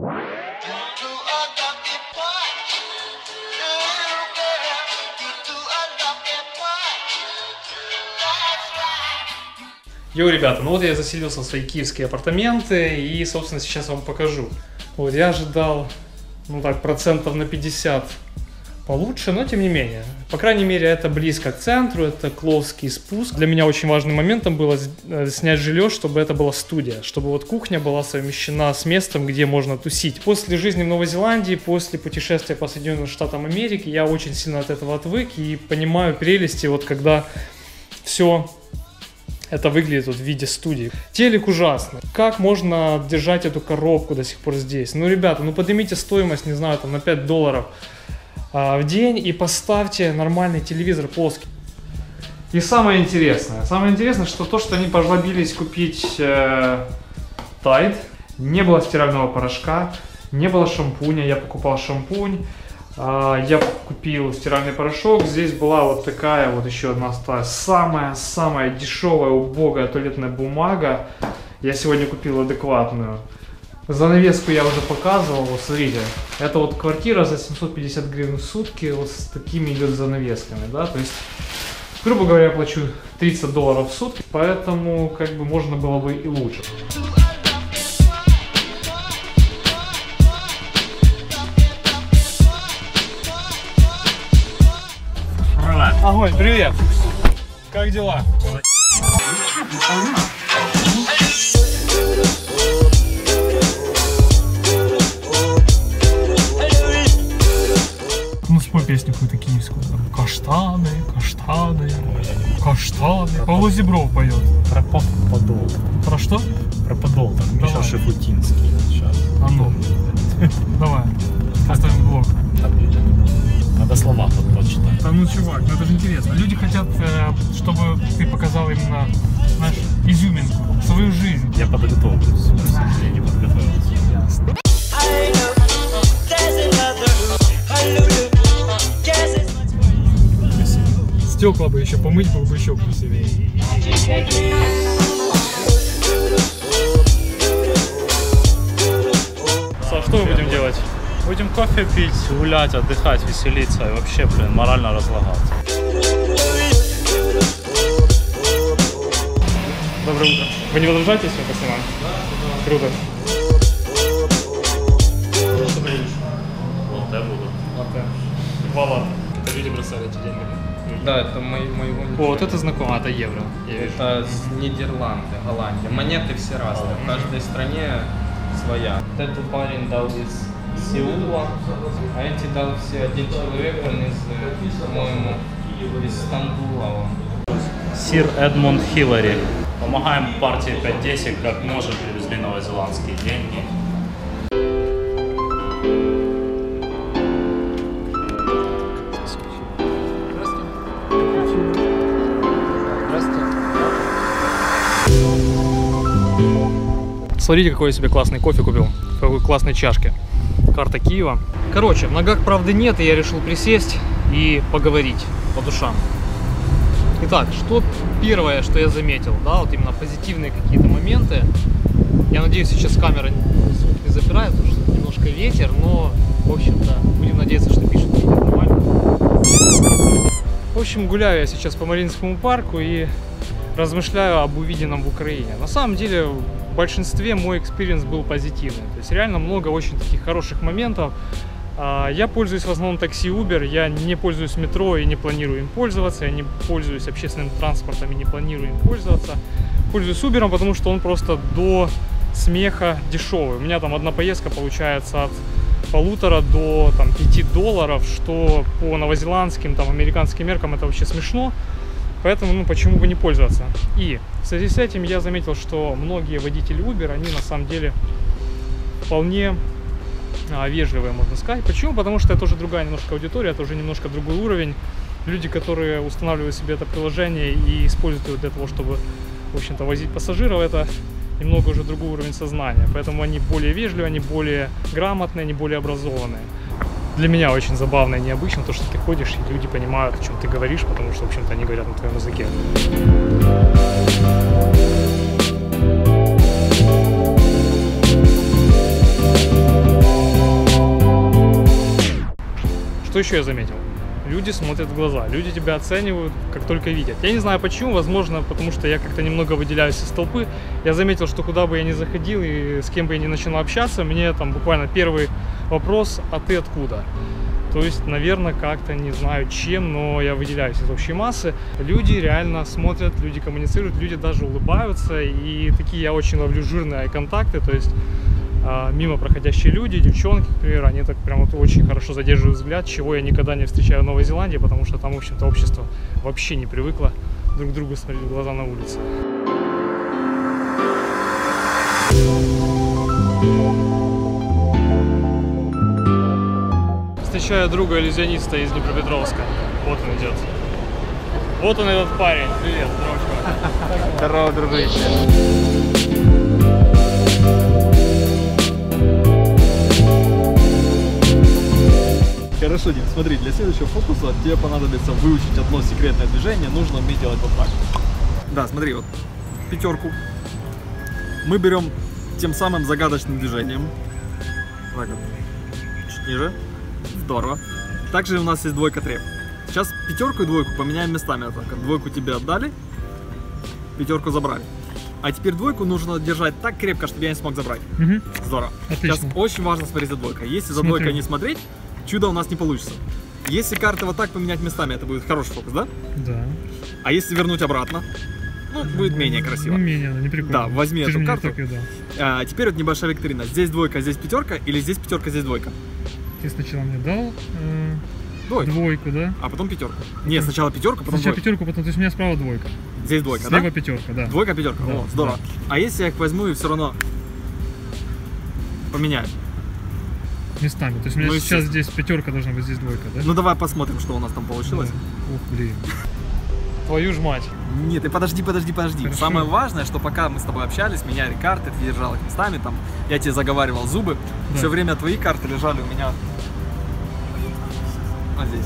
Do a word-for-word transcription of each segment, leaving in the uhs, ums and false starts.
Йоу, ребята, ну вот я заселился в свои киевские апартаменты и, собственно, сейчас вам покажу. Вот, я ожидал, ну так, процентов на пятьдесят получше, но тем не менее. По крайней мере, это близко к центру, это Кловский спуск. Для меня очень важным моментом было снять жилье, чтобы это была студия, чтобы вот кухня была совмещена с местом, где можно тусить. После жизни в Новой Зеландии, после путешествия по Соединенным Штатам Америки, я очень сильно от этого отвык и понимаю прелести, вот когда все... это выглядит вот в виде студии. Телек ужасный. Как можно держать эту коробку до сих пор здесь? Ну, ребята, ну поднимите стоимость, не знаю, там на пять долларов а, в день и поставьте нормальный телевизор плоский. И самое интересное, самое интересное, что то, что они пожлобились купить э, Tide, не было стирального порошка, не было шампуня, я покупал шампунь. Я купил стиральный порошок, здесь была вот такая вот еще одна самая-самая дешевая, убогая туалетная бумага. Я сегодня купил адекватную. Занавеску я уже показывал, вот смотрите. Это вот квартира за семьсот пятьдесят гривен в сутки, вот с такими идет занавесками, да, то есть, грубо говоря, я плачу тридцать долларов в сутки, поэтому как бы можно было бы и лучше. Огонь, привет! Как дела? Ну спой песню какую-то киевскую. Каштаны, каштаны, каштаны. Павло Зебров поет. Про подол. Про что? Про подол, там Миша Шефутинский. Сейчас. А ну, давай, поставим блок. Надо слова почитать. Да ну, чувак, ну это же интересно. Люди хотят, чтобы ты показал именно, знаешь, изюминку, свою жизнь. Я подготовлюсь. Я не подготовился. Ясно. Стекла бы еще помыть, было бы еще красивее. Саш, что мы будем делать? Будем кофе пить, гулять, отдыхать, веселиться и вообще, блин, морально разлагаться. Доброе утро. Вы не возражаете сегодня по ценам? Да. Круто. Что ты будешь? Латте буду. Латте. Два латте. Это люди бросали эти деньги. Да, это мой, моего О, вот это знакомо, это евро. Это с Нидерланды, Голландия. Монеты все разные, в каждой стране своя. Вот этот парень дал из Сеула, а эти дал все один человек, он из, по-моему, из Стамбула. Сир Эдмунд Хиллари. Помогаем партии пять десять, как можем, привезли новозеландские деньги. Смотрите, какой я себе классный кофе купил, в какой классной чашке. Карта Киева. Короче, в ногах правды нет, и я решил присесть и поговорить по душам. Итак, что первое, что я заметил, да, вот именно позитивные какие-то моменты. Я надеюсь, сейчас камера звук не запирает, потому что немножко ветер, но, в общем-то, будем надеяться, что пишет видео нормально. В общем, гуляю я сейчас по Маринскому парку и размышляю об увиденном в Украине. На самом деле, в большинстве мой экспириенс был позитивный. То есть реально много очень таких хороших моментов. Я пользуюсь в основном такси Uber, я не пользуюсь метро и не планирую им пользоваться, я не пользуюсь общественным транспортом и не планирую им пользоваться. Пользуюсь Uber, потому что он просто до смеха дешевый. У меня там одна поездка получается от полутора до там, пяти долларов, что по новозеландским, там, американским меркам это вообще смешно. Поэтому, ну, почему бы не пользоваться? И в связи с этим я заметил, что многие водители Uber, они на самом деле вполне а, вежливые, можно сказать. Почему? Потому что это уже другая немножко аудитория, это уже немножко другой уровень. Люди, которые устанавливают себе это приложение и используют его для того, чтобы, в общем-то, возить пассажиров, это немного уже другой уровень сознания. Поэтому они более вежливые, они более грамотные, они более образованные. Для меня очень забавно и необычно то, что ты ходишь, и люди понимают, о чем ты говоришь, потому что, в общем-то, они говорят на твоем языке. Что еще я заметил? Люди смотрят в глаза, люди тебя оценивают, как только видят. Я не знаю почему, возможно, потому что я как-то немного выделяюсь из толпы. Я заметил, что куда бы я ни заходил и с кем бы я ни начинал общаться, мне там буквально первый вопрос: а ты откуда? То есть, наверное, как-то не знаю чем, но я выделяюсь из общей массы. Люди реально смотрят, люди коммуницируют, люди даже улыбаются. И такие я очень ловлю жирные контакты, то есть мимо проходящие люди, девчонки, к примеру, они так прям вот очень хорошо задерживают взгляд, чего я никогда не встречаю в Новой Зеландии, потому что там, в общем-то, общество вообще не привыкло друг другу смотреть в глаза на улице. Встречаю друга иллюзиониста из Днепропетровска. Вот он идет. Вот он, этот парень. Привет, здорово. Здорово, дружище. Хорошо, Дим, смотри, для следующего фокуса тебе понадобится выучить одно секретное движение, нужно уметь делать вот так. Да, смотри, вот пятерку мы берем тем самым загадочным движением. Так вот, чуть ниже. Здорово. Также у нас есть двойка треп. Сейчас пятерку и двойку поменяем местами. Так, двойку тебе отдали, пятерку забрали. А теперь двойку нужно держать так крепко, чтобы я не смог забрать. Угу. Здорово. Отлично. Сейчас очень важно смотреть за двойкой. Если за Смотрю. двойкой не смотреть, чудо у нас не получится. Если карты вот так поменять местами, это будет хороший фокус, да? Да. А если вернуть обратно, ну, будет менее красиво. Ну, менее, не прикольно. Да, возьми Ты эту карту. Так, да. А, теперь вот небольшая викторина. Здесь двойка, здесь пятерка, или здесь пятерка, здесь двойка. Ты сначала мне дал э, двойку. двойку, да? А потом пятерку. Нет, сначала пятерку, потом Сначала двойку. пятерку, потом, то есть у меня справа двойка. Здесь двойка, Слева да? пятерка, да. Двойка, пятерка. Да, О, здорово. Да. А если я их возьму и все равно поменяю? Местами. То есть у меня ну, сейчас здесь пятерка должна быть, здесь двойка, да? Ну давай посмотрим, что у нас там получилось. Да. Ух, блин. Твою ж мать. Нет, ты подожди, подожди, подожди. Хорошо. Самое важное, что пока мы с тобой общались, меняли карты, ты держал их местами, там, я тебе заговаривал зубы, да. Все время твои карты лежали у меня вот здесь.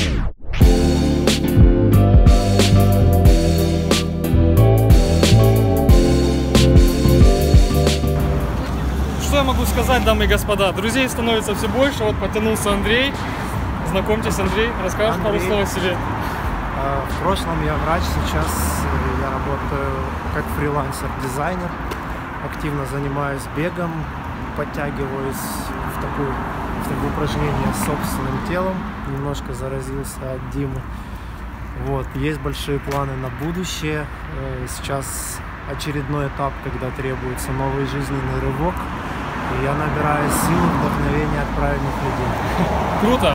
Что я могу сказать, дамы и господа? Друзей становится все больше. Вот подтянулся Андрей. Знакомьтесь, Андрей. Расскажешь пару слов о себе. В прошлом я врач, сейчас я работаю как фрилансер-дизайнер. Активно занимаюсь бегом, подтягиваюсь в, такую, в такое упражнение с собственным телом. Немножко заразился от Димы. Вот. Есть большие планы на будущее. Сейчас очередной этап, когда требуется новый жизненный рывок. И я набираю силы, вдохновения от правильных людей. Круто!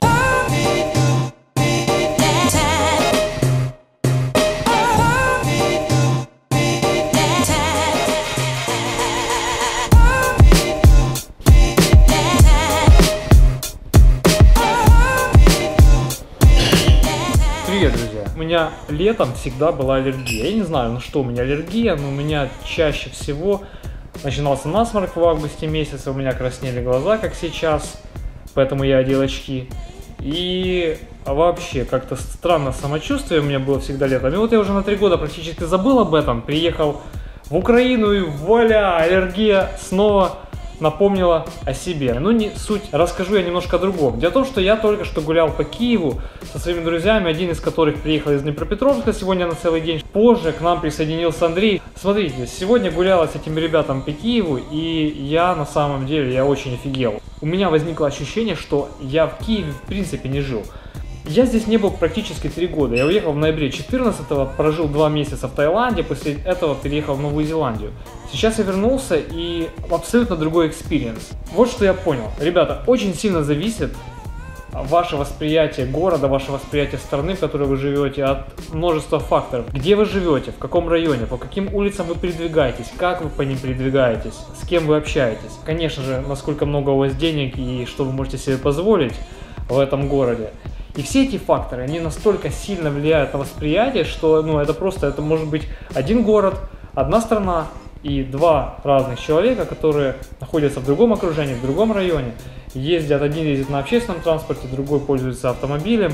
Привет, друзья! У меня летом всегда была аллергия. Я не знаю, на что у меня аллергия, но у меня чаще всего начинался насморк в августе месяце, у меня краснели глаза, как сейчас, поэтому я одел очки. И вообще как-то странное самочувствие у меня было всегда летом. И вот я уже на три года практически забыл об этом, приехал в Украину и вуаля, аллергия снова напомнила о себе. Ну не суть, расскажу я немножко о другом. Дело в том, что я только что гулял по Киеву со своими друзьями, один из которых приехал из Днепропетровска сегодня на целый день. Позже к нам присоединился Андрей. Смотрите, сегодня гуляла с этим ребятам по Киеву, и я на самом деле, я очень офигел. У меня возникло ощущение, что я в Киеве в принципе не жил. Я здесь не был практически три года. Я уехал в ноябре четырнадцатого, прожил два месяца в Таиланде, после этого переехал в Новую Зеландию. Сейчас я вернулся и абсолютно другой экспириенс. Вот что я понял. Ребята, очень сильно зависит ваше восприятие города, ваше восприятие страны, в которой вы живете, от множества факторов. Где вы живете, в каком районе, по каким улицам вы передвигаетесь, как вы по ним передвигаетесь, с кем вы общаетесь. Конечно же, насколько много у вас денег и что вы можете себе позволить в этом городе. И все эти факторы, они настолько сильно влияют на восприятие, что ну, это просто, это может быть один город, одна страна и два разных человека, которые находятся в другом окружении, в другом районе, ездят, один ездит на общественном транспорте, другой пользуется автомобилем.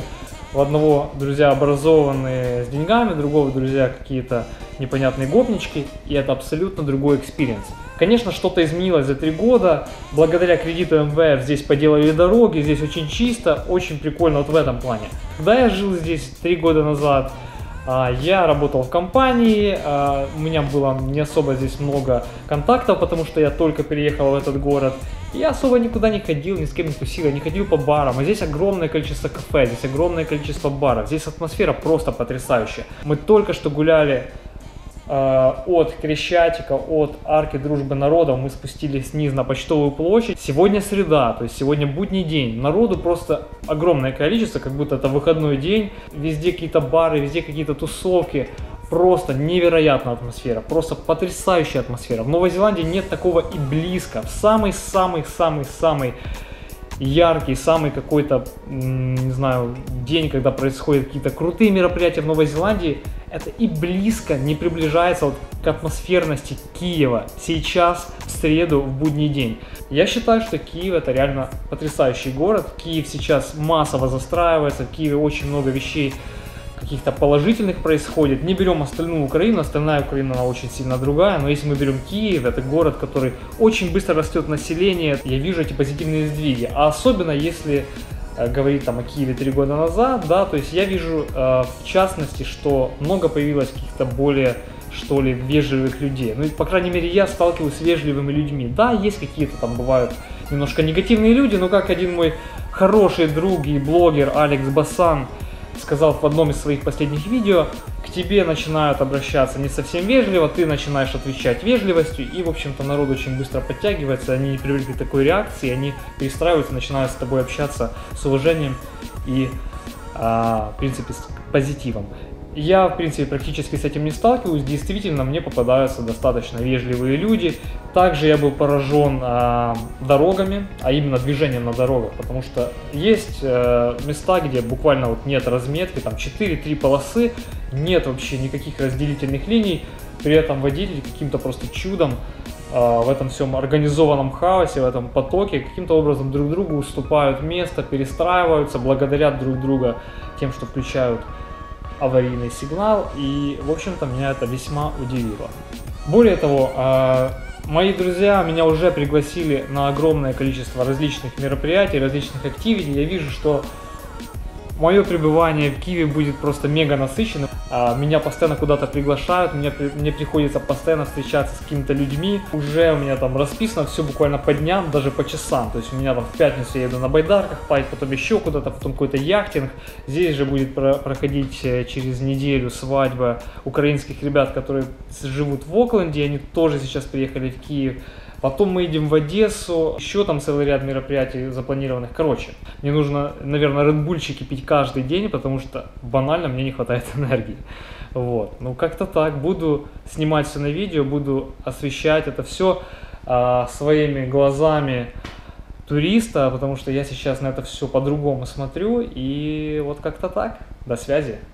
У одного друзья образованные с деньгами, другого друзья какие-то непонятные гопнички, и это абсолютно другой экспириенс. Конечно, что-то изменилось за три года, благодаря кредиту эм вэ эф здесь поделали дороги, здесь очень чисто, очень прикольно вот в этом плане. Когда я жил здесь три года назад, я работал в компании, у меня было не особо здесь много контактов, потому что я только переехал в этот город. Я особо никуда не ходил, ни с кем не тусил, я не ходил по барам. А здесь огромное количество кафе, здесь огромное количество баров. Здесь атмосфера просто потрясающая. Мы только что гуляли э, от Крещатика, от Арки Дружбы Народов. Мы спустились вниз на Почтовую площадь. Сегодня среда, то есть сегодня будний день. Народу просто огромное количество, как будто это выходной день. Везде какие-то бары, везде какие-то тусовки. Просто невероятная атмосфера, просто потрясающая атмосфера. В Новой Зеландии нет такого и близко. Самый-самый-самый-самый яркий, самый какой-то, не знаю, день, когда происходят какие-то крутые мероприятия в Новой Зеландии, это и близко не приближается вот к атмосферности Киева сейчас, в среду, в будний день. Я считаю, что Киев это реально потрясающий город. Киев сейчас массово застраивается, в Киеве очень много вещей каких-то положительных происходит. Не берем остальную Украину, остальная Украина она очень сильно другая, но если мы берем Киев, это город, который очень быстро растет население, я вижу эти позитивные сдвиги, а особенно если э, говорить там о Киеве три года назад, да, то есть я вижу э, в частности, что много появилось каких-то более, что ли, вежливых людей, ну, по крайней мере, я сталкиваюсь с вежливыми людьми, да, есть какие-то там бывают немножко негативные люди, но как один мой хороший друг и блогер Алекс Басан сказал в одном из своих последних видео, к тебе начинают обращаться не совсем вежливо, ты начинаешь отвечать вежливостью, и, в общем-то, народ очень быстро подтягивается, они не привыкли к такой реакции, они перестраиваются, начинают с тобой общаться с уважением и, а, в принципе, с позитивом. Я, в принципе, практически с этим не сталкиваюсь, действительно, мне попадаются достаточно вежливые люди. Также я был поражен э, дорогами, а именно движением на дорогах, потому что есть э, места, где буквально вот нет разметки, там четыре-три полосы, нет вообще никаких разделительных линий, при этом водители каким-то просто чудом э, в этом всем организованном хаосе, в этом потоке, каким-то образом друг другу уступают место, перестраиваются, благодарят друг друга тем, что включают аварийный сигнал, и, в общем-то, меня это весьма удивило. Более того, мои друзья меня уже пригласили на огромное количество различных мероприятий, различных активитей. Я вижу, что мое пребывание в Киеве будет просто мега насыщенным. Меня постоянно куда-то приглашают, мне, мне приходится постоянно встречаться с какими-то людьми. Уже у меня там расписано все буквально по дням, даже по часам. То есть у меня там в пятницу я еду на байдарках, потом еще куда-то, потом какой-то яхтинг. Здесь же будет про проходить через неделю свадьба украинских ребят, которые живут в Окленде. Они тоже сейчас приехали в Киев. Потом мы едем в Одессу, еще там целый ряд мероприятий запланированных. Короче, мне нужно, наверное, редбульчики пить каждый день, потому что банально мне не хватает энергии. Вот, ну как-то так, буду снимать все на видео, буду освещать это все а, своими глазами туриста, потому что я сейчас на это все по-другому смотрю, и вот как-то так. До связи.